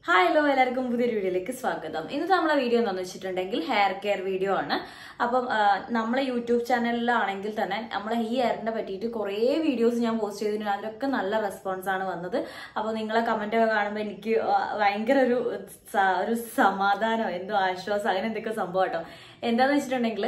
Hi hello എല്ലാവർക്കും പുതിയൊരു വീഡിയോയിലേക്ക് സ്വാഗതം. ഇന്നത്തെ നമ്മളെ വീഡിയോ എന്താണെന്ന് വെച്ചിട്ടുണ്ടെങ്കിൽ ഹെയർ കെയർ വീഡിയോ ആണ്. അപ്പം നമ്മളെ യൂട്യൂബ് ചാനലിലാണെങ്കിൽ തന്നെ നമ്മളെ ഈ ഹെയറിനെ പറ്റിയിട്ട് കുറേ വീഡിയോസ് ഞാൻ പോസ്റ്റ് ചെയ്തിട്ടുണ്ട്. അതിലൊക്കെ നല്ല റെസ്പോൺസ് ആണ് വന്നത്. അപ്പോൾ നിങ്ങളെ കമന്റ് ഒക്കെ കാണുമ്പോൾ എനിക്ക് ഭയങ്കര ഒരു സമാധാനം, എന്തോ ആശ്വാസം, അങ്ങനെ എന്തൊക്കെ സംഭവം കേട്ടോ. എന്താന്ന് വെച്ചിട്ടുണ്ടെങ്കിൽ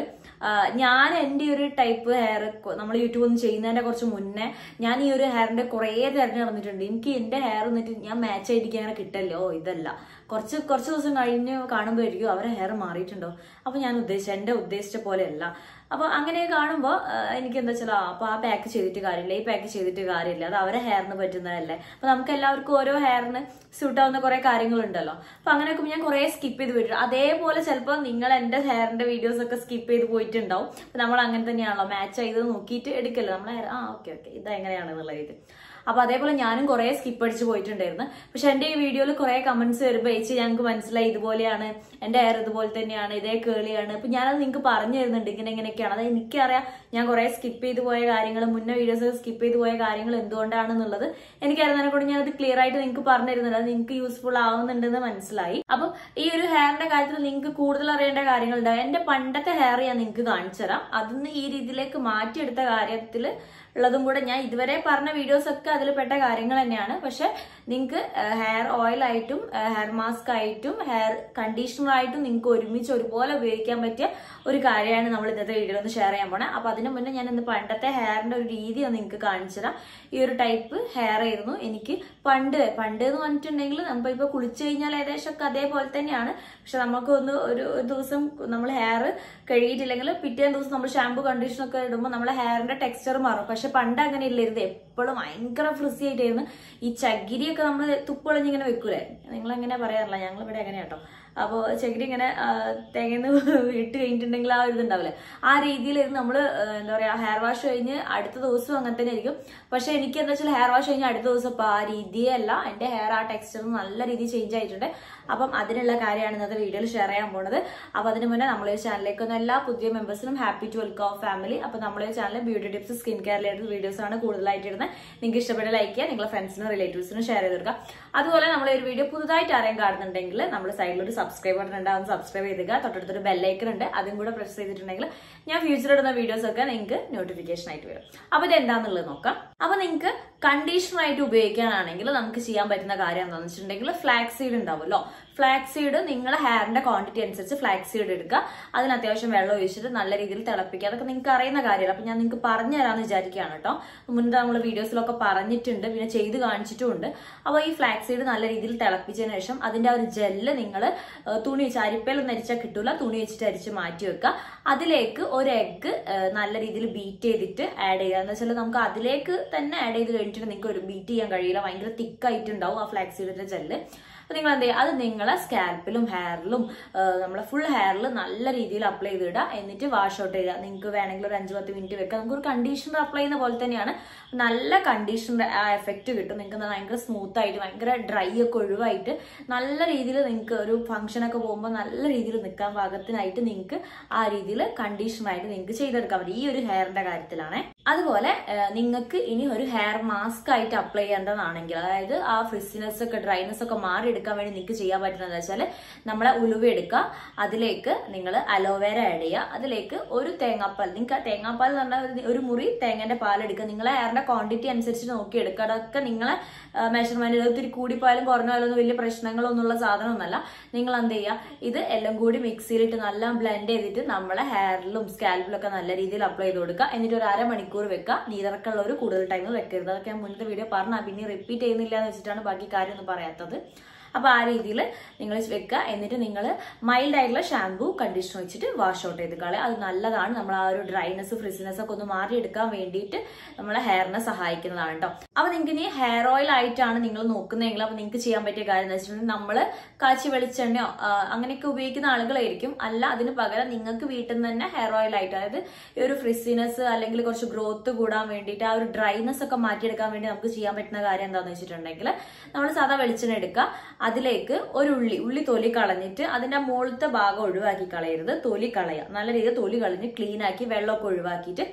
ഞാൻ എൻ്റെ ഒരു ടൈപ്പ് ഹെയർ നമ്മൾ യൂട്യൂബ് ഒന്നും ചെയ്യുന്നതിന്റെ കുറച്ച് മുന്നേ ഞാൻ ഈ ഒരു ഹെയറിന്റെ കുറേ തിരഞ്ഞു നടന്നിട്ടുണ്ട്. എനിക്ക് എൻ്റെ ഹെയർ എന്നിട്ട് ഞാൻ മാച്ച് ആയിട്ട് അങ്ങനെ കിട്ടല്ലോ, ഇതല്ല കുറച്ച് ദിവസം കഴിഞ്ഞ് കാണുമ്പോഴായിരിക്കും അവരെ ഹെയർ മാറിയിട്ടുണ്ടോ. അപ്പൊ ഞാൻ എൻ്റെ ഉദ്ദേശിച്ച പോലെയല്ല. അപ്പൊ അങ്ങനെ കാണുമ്പോൾ എനിക്ക് എന്താ വെച്ചാൽ അപ്പൊ ആ പാക്ക് ചെയ്തിട്ട് കാര്യമില്ല, ഈ പാക്ക് ചെയ്തിട്ട് കാര്യമില്ല, അത് അവരെ ഹെയറിന് പറ്റുന്നതല്ലേ. അപ്പൊ നമുക്ക് എല്ലാവർക്കും ഓരോ ഹെയറിന് സ്യൂട്ട് ആവുന്ന കുറെ കാര്യങ്ങളുണ്ടല്ലോ. അപ്പൊ അങ്ങനെയൊക്കെ ഞാൻ കുറെ സ്കിപ്പ് ചെയ്ത് പോയിട്ടുണ്ട്. അതേപോലെ ചിലപ്പോൾ നിങ്ങൾ എന്റെ ഹെയറിന്റെ വീഡിയോസ് ഒക്കെ സ്കിപ്പ് ചെയ്ത് പോയിട്ടുണ്ടാവും. അപ്പൊ നമ്മൾ അങ്ങനെ തന്നെയാണല്ലോ, മാച്ച് ചെയ്ത് നോക്കിയിട്ട് എടുക്കല്ലോ നമ്മളെ ഹെയർ. ഓക്കെ ഇത് എങ്ങനെയാണെന്നുള്ള രീതി. അപ്പൊ അതേപോലെ ഞാനും കുറെ സ്കിപ്പ് അടിച്ച് പോയിട്ടുണ്ടായിരുന്നു. പക്ഷെ എന്റെ ഈ വീഡിയോയിൽ കുറെ കമന്റ്സ് വരുമ്പോൾ ഞങ്ങൾക്ക് മനസ്സിലായി ഇതുപോലെയാണ്, എന്റെ ഹെയർ ഇതുപോലെ തന്നെയാണ്, ഇതേ കേളിയാണ്. അപ്പൊ ഞാനത് നിങ്ങൾക്ക് പറഞ്ഞു തരുന്നുണ്ട് ഇങ്ങനെയൊക്കെയാണ്. അതായത് എനിക്കറിയാം ഞാൻ കുറെ സ്കിപ്പ് ചെയ്ത് പോയ കാര്യങ്ങൾ, മുന്നേ വീഡിയോസ് സ്കിപ്പ് ചെയ്ത് പോയ കാര്യങ്ങൾ എന്തുകൊണ്ടാണെന്നുള്ളത് എനിക്കറിയാൻ കൂടി ഞാനത് ക്ലിയർ ആയിട്ട് നിങ്ങൾക്ക് പറഞ്ഞു തരുന്നുണ്ട്. അത് നിങ്ങൾക്ക് യൂസ്ഫുൾ ആവുന്നുണ്ടെന്ന് മനസ്സിലായി. അപ്പം ഈ ഒരു ഹെയറിന്റെ കാര്യത്തിൽ നിങ്ങൾക്ക് കൂടുതൽ അറിയേണ്ട കാര്യങ്ങളുണ്ടാവും. എന്റെ പണ്ടത്തെ ഹെയർ ഞാൻ നിങ്ങൾക്ക് കാണിച്ചു തരാം. അതിന്ന് ഈ രീതിയിലേക്ക് മാറ്റിയെടുത്ത കാര്യത്തിൽ ഉള്ളതും കൂടെ ഞാൻ ഇതുവരെ പറഞ്ഞ വീഡിയോസ് ഒക്കെ അതിൽ പെട്ട കാര്യങ്ങൾ തന്നെയാണ്. പക്ഷെ നിങ്ങൾക്ക് ഹെയർ ഓയിൽ ആയിട്ടും ഹെയർ മാസ്ക് ആയിട്ടും ഹെയർ കണ്ടീഷണർ ആയിട്ടും നിങ്ങൾക്ക് ഒരുമിച്ച് ഒരുപോലെ ഉപയോഗിക്കാൻ പറ്റിയ ഒരു കാര്യമാണ് നമ്മൾ ഇന്നത്തെ വീഡിയോയിൽ ഒന്ന് ഷെയർ ചെയ്യാൻ പോണേ. അപ്പൊ അതിന് മുന്നേ ഞാൻ ഇന്ന് പണ്ടത്തെ ഹെയറിന്റെ ഒരു രീതി ഒന്ന് നിങ്ങൾക്ക് കാണിച്ചു തരാം. ഈ ഒരു ടൈപ്പ് ഹെയർ ആയിരുന്നു എനിക്ക് പണ്ട് എന്ന് പറഞ്ഞിട്ടുണ്ടെങ്കിൽ നമ്മളിപ്പോ കുളിച്ചു കഴിഞ്ഞാൽ ഏകദേശം ഒക്കെ അതേപോലെ തന്നെയാണ്. പക്ഷെ നമുക്ക് ഒരു ദിവസം നമ്മൾ ഹെയർ കഴുകിയിട്ടില്ലെങ്കിൽ പിറ്റേ ദിവസം നമ്മൾ ഷാമ്പു കണ്ടീഷണർ ഒക്കെ ഇടുമ്പോൾ നമ്മളെ ഹെയറിന്റെ ടെക്സ്ചർ മാറും. പക്ഷെ പണ്ട് അങ്ങനെ ഇല്ലായിരുന്നു, എപ്പോഴും ഭയങ്കര ഫ്രിസി ആയിട്ടായിരുന്നു. ഈ ചകിരിയൊക്കെ നമ്മൾ തുപ്പൊളിഞ്ഞിങ്ങനെ വെക്കൂലേ, നിങ്ങൾ എങ്ങനെ പറയാറില്ല, ഞങ്ങൾ ഇവിടെ എങ്ങനെയാ കേട്ടോ. അപ്പോൾ ചകിരി ഇങ്ങനെ തേങ്ങന്ന് ഇട്ട് കഴിഞ്ഞിട്ടുണ്ടെങ്കിൽ ആ ഒരു ഇതുണ്ടാവില്ലേ, ആ രീതിയിലായിരുന്നു നമ്മൾ എന്താ പറയാ ഹെയർ വാഷ് കഴിഞ്ഞ് അടുത്ത ദിവസവും അങ്ങനെ തന്നെ ആയിരിക്കും. പക്ഷെ എനിക്ക് എന്താ വെച്ചാൽ ഹെയർ വാഷ് കഴിഞ്ഞ് അടുത്ത ദിവസം ഇപ്പൊ ആ രീതിയല്ല, എന്റെ ഹെയർ ആ ടെക്സ്ചർ നല്ല രീതിയിൽ ചേഞ്ച് ആയിട്ടുണ്ട്. അപ്പം അതിനുള്ള കാര്യമാണ് ഇന്നത്തെ വീഡിയോയിൽ ഷെയർ ചെയ്യാൻ പോണത്. അപ്പൊ അതിന് മുന്നേ നമ്മളെ ചാനലിലേക്ക് ഒന്ന് എല്ലാ പുതിയ മെമ്പേഴ്സിനും ഹാപ്പി ടു വെൽക്കം ഫാമിലി. അപ്പൊ നമ്മളെ ചാനലിൽ beauty tips, skin care related videos ആണ് കൂടുതലായിട്ട് ഇടുന്നത്. നിങ്ങൾക്ക് ഇഷ്ടപ്പെട്ട ലൈക്ക് ചെയ്യുക, നിങ്ങളുടെ ഫ്രണ്ട്സിനും റിലേറ്റീവ്സിനും ഷെയർ ചെയ്ത് കൊടുക്കുക. അതുപോലെ നമ്മളെ ഒരു വീഡിയോ പുതുതായിട്ട് ആരെയും കാണുന്നുണ്ടെങ്കിൽ നമ്മുടെ സൈഡിലൊരു സബ്സ്ക്രൈബ് ബട്ടൺ ഉണ്ടാവും, സബ്സ്ക്രൈബ് ചെയ്തുക. തൊട്ടടുത്തൊരു ബെല്ലൈക്കൺ ഉണ്ട്, അതും കൂടെ പ്രസ് ചെയ്തിട്ടുണ്ടെങ്കിൽ ഞാൻ ഫ്യൂച്ചർ ഇടുന്ന വീഡിയോസ് ഒക്കെ നിങ്ങൾക്ക് നോട്ടിഫിക്കേഷൻ ആയിട്ട് വരും. അപ്പൊ ഇത് എന്താണെന്നുള്ളത് നോക്കാം. അപ്പൊ നിങ്ങൾക്ക് കണ്ടീഷണർ ആയിട്ട് ഉപയോഗിക്കാനാണെങ്കിൽ നമുക്ക് ചെയ്യാൻ പറ്റുന്ന കാര്യം എന്താണെന്ന് വെച്ചിട്ടുണ്ടെങ്കിൽ ഫ്ലാക്സ് സീഡ് ഉണ്ടാവുമല്ലോ. ഫ്ലാക്സ് സീഡ് നിങ്ങളുടെ ഹെയറിന്റെ ക്വാണ്ടിറ്റി അനുസരിച്ച് ഫ്ലാക്സ് സീഡ് എടുക്കുക. അതിന് അത്യാവശ്യം വെള്ളം ഒഴിച്ചിട്ട് നല്ല രീതിയിൽ തിളപ്പിക്കുക. അതൊക്കെ നിങ്ങൾക്ക് അറിയുന്ന കാര്യമല്ല. അപ്പൊ ഞാൻ നിങ്ങൾക്ക് പറഞ്ഞു തരാമെന്ന് വിചാരിക്കുകയാണ് കേട്ടോ. മുൻപ് നമ്മൾ വീഡിയോസിലൊക്കെ പറഞ്ഞിട്ടുണ്ട്, പിന്നെ ചെയ്ത് കാണിച്ചിട്ടുമുണ്ട്. അപ്പോൾ ഈ ഫ്ലാക്സ് സീഡ് നല്ല രീതിയിൽ തിളപ്പിച്ചതിന് ശേഷം അതിന്റെ ആ ഒരു ജെല്ല് നിങ്ങൾ തുണി വെച്ച്, അരിപ്പയിലൊന്നും അരിച്ചാൽ കിട്ടൂല, തുണി വെച്ചിട്ട് അരിച്ച് മാറ്റി വെക്കുക. അതിലേക്ക് ഒരു എഗ്ഗ് നല്ല രീതിയിൽ ബീറ്റ് ചെയ്തിട്ട് ആഡ് ചെയ്യുക. എന്ന് വെച്ചാൽ നമുക്ക് അതിലേക്ക് തന്നെ ആഡ് ചെയ്ത് കഴിഞ്ഞിട്ട് നിങ്ങൾക്ക് ഒരു ബീറ്റ് ചെയ്യാൻ കഴിയില്ല, ഭയങ്കര തിക്കായിട്ടുണ്ടാവും ആ ഫ്ലാക്സ് സീഡിന്റെ ജെല്ല്. അപ്പൊ നിങ്ങൾ എന്ത് ചെയ്യുക, അത് നിങ്ങളെ സ്കാൽപ്പിലും ഹെയറിലും നമ്മളെ ഫുൾ ഹെയറിൽ നല്ല രീതിയിൽ അപ്ലൈ ചെയ്തിടുക. എന്നിട്ട് വാഷ് ഔട്ട് ചെയ്യുക. നിങ്ങൾക്ക് വേണമെങ്കിൽ ഒരു 5-10 മിനിറ്റ് വെക്കാം. നമുക്ക് ഒരു കണ്ടീഷണർ അപ്ലൈ ചെയ്യുന്ന പോലെ തന്നെയാണ്, നല്ല കണ്ടീഷണർ ആ എഫക്റ്റ് കിട്ടും. നിങ്ങൾക്ക് ഭയങ്കര സ്മൂത്ത് ആയിട്ട് ഭയങ്കര ഡ്രൈ ഒക്കെ ഒഴിവായിട്ട് നല്ല രീതിയിൽ നിങ്ങൾക്ക് ഒരു ഫംഗ്ഷനൊക്കെ പോകുമ്പോൾ നല്ല രീതിയിൽ നിൽക്കാൻ പാകത്തിനായിട്ട് നിങ്ങൾക്ക് ആ രീതിയിൽ കണ്ടീഷണറായിട്ട് നിങ്ങൾക്ക് ചെയ്തെടുക്കാൻ പറ്റും. ഈ ഒരു ഹെയറിന്റെ കാര്യത്തിലാണ്. അതുപോലെ നിങ്ങൾക്ക് ഇനി ഒരു ഹെയർ മാസ്ക് ആയിട്ട് അപ്ലൈ ചെയ്യേണ്ടതാണെങ്കിൽ, അതായത് ആ ഫ്രിസിനെസ് ഒക്കെ ഡ്രൈനെസ് ഒക്കെ മാറി എടുക്കാൻ വേണ്ടി നിങ്ങൾക്ക് ചെയ്യാൻ പറ്റുന്നത് വെച്ചാൽ നമ്മളെ ഉലുവ എടുക്കുക, അതിലേക്ക് നിങ്ങൾ അലോവേര ആഡ് ചെയ്യുക, അതിലേക്ക് ഒരു തേങ്ങാപ്പാൽ, നിങ്ങൾക്ക് ആ തേങ്ങാപ്പാൽ എന്ന് പറഞ്ഞാൽ ഒരു മുറി തേങ്ങന്റെ പാൽ എടുക്കുക. നിങ്ങളെ ഹെയറിന്റെ ക്വാണ്ടിറ്റി അനുസരിച്ച് നോക്കി എടുക്കുക. അതൊക്കെ നിങ്ങളെ മെഷർമെന്റ്, ഒത്തിരി കൂടിപ്പോയാലും കുറഞ്ഞാലും ഒന്നും വലിയ പ്രശ്നങ്ങളൊന്നുമുള്ള സാധനമൊന്നുമല്ല. നിങ്ങൾ എന്ത് ചെയ്യുക, ഇത് എല്ലാം കൂടി മിക്സിയിലിട്ട് നല്ല ബ്ലെൻഡ് ചെയ്തിട്ട് നമ്മളെ ഹെയറിലും സ്കാൽപ്പിലും ഒക്കെ നല്ല രീതിയിൽ അപ്ലൈ ചെയ്ത് കൊടുക്കുക. എന്നിട്ട് ഒരു അരമണിക്കൂർ വെക്കുക. നീരിറക്കമുള്ളവർ കൂടുതൽ ടൈം വെക്കരുത്. അതൊക്കെ ഞാൻ മുന്നത്തെ വീഡിയോ പറഞ്ഞാൽ പിന്നെ റിപ്പീറ്റ് ചെയ്യുന്നില്ല എന്ന് വെച്ചിട്ടാണ് ബാക്കി കാര്യമൊന്നും പറയാത്തത്. അപ്പൊ ആ രീതിയിൽ നിങ്ങൾ വെക്കുക. എന്നിട്ട് നിങ്ങൾ മൈൽഡ് ആയിട്ടുള്ള ഷാമ്പൂ കണ്ടീഷണർ വെച്ചിട്ട് വാഷ് ഔട്ട് ചെയ്ത് കളയുക. അത് നല്ലതാണ്. നമ്മൾ ആ ഒരു ഡ്രൈനെസ് ഫ്രിസിനെസ് ഒക്കെ ഒന്ന് മാറിയെടുക്കാൻ വേണ്ടിയിട്ട് നമ്മളെ ഹെയറിനെ സഹായിക്കുന്നതാണ് കേട്ടോ. അപ്പൊ നിങ്ങൾക്ക് ഇനി ഹെയർ ഓയിൽ ആയിട്ടാണ് നിങ്ങൾ നോക്കുന്നതെങ്കിൽ അപ്പൊ നിങ്ങൾക്ക് ചെയ്യാൻ പറ്റിയ കാര്യം എന്ന് വെച്ചിട്ടുണ്ടെങ്കിൽ നമ്മൾ കാച്ചി വെളിച്ചെണ്ണയോ അങ്ങനെയൊക്കെ ഉപയോഗിക്കുന്ന ആളുകളായിരിക്കും. അല്ല, അതിന് പകരം നിങ്ങൾക്ക് വീട്ടിൽ നിന്ന് തന്നെ ഹെയർ ഓയിൽ ആയിട്ട്, അതായത് ഈ ഒരു ഫ്രിസിനെസ് അല്ലെങ്കിൽ കുറച്ച് ഗ്രോത്ത് കൂടാൻ വേണ്ടിയിട്ട് ആ ഒരു ഡ്രൈനെസ് ഒക്കെ മാറ്റിയെടുക്കാൻ വേണ്ടി നമുക്ക് ചെയ്യാൻ പറ്റുന്ന കാര്യം എന്താണെന്ന് വെച്ചിട്ടുണ്ടെങ്കിൽ നമ്മൾ സാധാ വെളിച്ചെണ്ണ എടുക്കുക. അതിലേക്ക് ഒരു ഉള്ളി തൊലി കളഞ്ഞിട്ട് അതിന്റെ മുകളിലത്തെ ഭാഗം ഒഴിവാക്കി കളയരുത്, തൊലി കളയുക. നല്ല രീതിയിൽ തൊലി കളഞ്ഞ് ക്ലീൻ ആക്കി വെള്ളമൊക്കെ ഒഴിവാക്കിയിട്ട്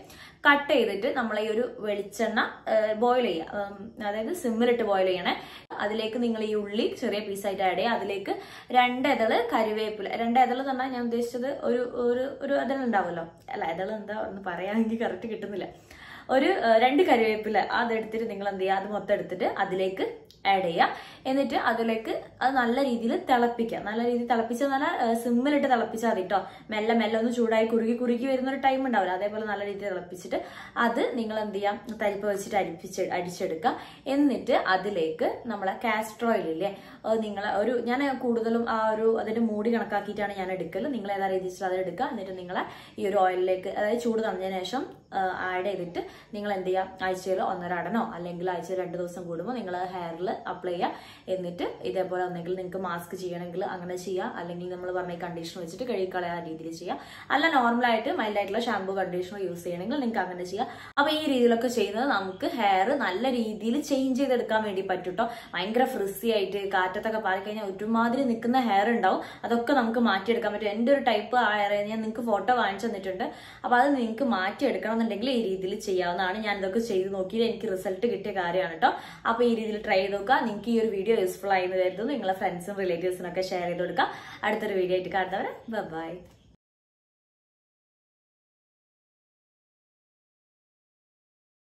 കട്ട് ചെയ്തിട്ട് നമ്മൾ ഈ ഒരു വെളിച്ചെണ്ണ ബോയിൽ ചെയ്യുക, അതായത് സിമ്മിലിട്ട് ബോയിൽ ചെയ്യണേ. അതിലേക്ക് നിങ്ങൾ ഈ ഉള്ളി ചെറിയ പീസായിട്ട് ആഡ് ചെയ്യുക. അതിലേക്ക് 2 ഇതള് കരിവേപ്പില, 2 ഇതള് തന്നെ ഞാൻ ഉദ്ദേശിച്ചത് ഒരു ഇതളുണ്ടാവുമല്ലോ, അല്ല ഇതള് എന്താ ഒന്ന് പറയാമെങ്കിൽ കറക്റ്റ് കിട്ടുന്നില്ല, ഒരു 2 കരിവേപ്പില അതെടുത്തിട്ട് നിങ്ങൾ എന്ത് ചെയ്യുക, അത് മൊത്തം എടുത്തിട്ട് അതിലേക്ക് ആഡ് ചെയ്യുക. എന്നിട്ട് അതിലേക്ക് അത് നല്ല രീതിയിൽ തിളപ്പിക്കുക. നല്ല രീതിയിൽ തിളപ്പിച്ചാൽ നല്ല സിമ്മിലിട്ട് തിളപ്പിച്ചാൽ മതി കേട്ടോ. മെല്ലെ മെല്ലെ ഒന്ന് ചൂടായി കുറുകി വരുന്ന ഒരു ടൈം ഉണ്ടാവില്ല, അതേപോലെ നല്ല രീതിയിൽ തിളപ്പിച്ചിട്ട് അത് നിങ്ങൾ എന്ത് ചെയ്യാം, തരിപ്പ് വെച്ചിട്ട് അടിച്ചെടുക്കുക. എന്നിട്ട് അതിലേക്ക് നമ്മളെ കാസ്റ്റർ ഓയിൽ ഇല്ലേ, ഞാൻ കൂടുതലും അതിന്റെ മൂടി കണക്കാക്കിയിട്ടാണ് ഞാൻ എടുക്കൽ. നിങ്ങൾ ഏതാ രീതിയിൽ അത് എടുക്കുക. എന്നിട്ട് നിങ്ങളെ ഈ ഒരു ഓയിലിലേക്ക്, അതായത് ചൂട് തന്നതിന് ശേഷം ആഡ് ചെയ്തിട്ട് നിങ്ങൾ എന്ത് ചെയ്യുക, ആഴ്ചയിൽ 1.5 അടനോ അല്ലെങ്കിൽ ആഴ്ചയിൽ 2 ദിവസം കൂടുമ്പോൾ നിങ്ങൾ ഹെയറിൽ അപ്ലൈ ചെയ്യുക. എന്നിട്ട് ഇതേപോലെ ഒന്നെങ്കിൽ നിങ്ങൾക്ക് മാസ്ക് ചെയ്യണമെങ്കിൽ അങ്ങനെ ചെയ്യുക, അല്ലെങ്കിൽ നമ്മൾ പറഞ്ഞ കണ്ടീഷണർ വെച്ചിട്ട് കഴുകിക്കളയാ രീതിയിൽ ചെയ്യുക. അല്ല നോർമലായിട്ട് മൈൽഡ് ആയിട്ടുള്ള ഷാമ്പൂ കണ്ടീഷണർ യൂസ് ചെയ്യണമെങ്കിൽ നിങ്ങൾക്ക് അങ്ങനെ ചെയ്യാം. അപ്പൊ ഈ രീതിയിലൊക്കെ ചെയ്യുന്നത് നമുക്ക് ഹെയർ നല്ല രീതിയിൽ ചേഞ്ച് ചെയ്തെടുക്കാൻ വേണ്ടി പറ്റും കേട്ടോ. ഭയങ്കര ഫ്രിസി ആയിട്ട് കാറ്റത്തൊക്കെ പാറിക്കഴിഞ്ഞാൽ ഒരുമാതിരി നിൽക്കുന്ന ഹെയർ ഉണ്ടാവും, അതൊക്കെ നമുക്ക് മാറ്റിയെടുക്കാൻ പറ്റും. എൻ്റെ ഒരു ടൈപ്പ് ഹെയർ ഞാൻ നിങ്ങൾക്ക് ഫോട്ടോ വാങ്ങിച്ചു തന്നിട്ടുണ്ട്. അപ്പൊ അത് നിങ്ങൾക്ക് മാറ്റിയെടുക്കണം എന്നുണ്ടെങ്കിൽ ഈ രീതിയിൽ ചെയ്യാവുന്നതാണ്. ഞാൻ ഇതൊക്കെ ചെയ്ത് നോക്കിയിട്ട് എനിക്ക് റിസൾട്ട് കിട്ടിയ കാര്യമാണ് കേട്ടോ. അപ്പൊ ഈ രീതിയിൽ ട്രൈ ചെയ്ത് നോക്കുക. നിങ്ങൾക്ക് ഈ ഒരു വീഡിയോ യൂസ്ഫുൾ ആയെന്ന് കരുതുന്നു. നിങ്ങളെ ഫ്രണ്ട്സും റിലേറ്റീവ്സിനൊക്കെ ഷെയർ ചെയ്ത് കൊടുക്കുക. അടുത്തൊരു വീഡിയോ ആയിട്ട് കാണുന്നവരെ ബൈ.